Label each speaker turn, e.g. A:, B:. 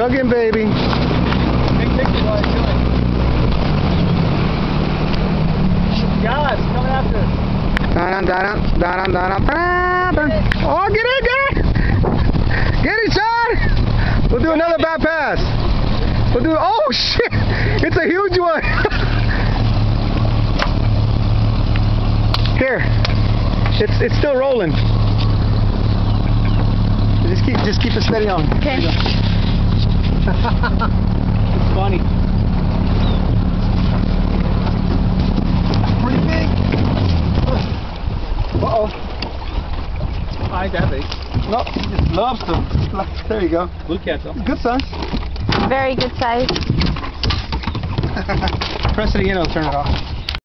A: Jugging, baby.
B: Big picture while you're doing. God, it's coming after us.
A: Oh, get it, get it! Get it, Sean! We'll do another bat pass. We'll do, oh shit! It's a huge one! Here. It's still rolling. Just keep it steady on.
C: Okay.
B: It's funny.
A: Pretty big. Uh-oh.
B: I ain't that big.
A: No, he just loves to. There you go.
B: Blue cat though.
A: Good size.
C: Very good size.
A: Press it again, it'll turn it off.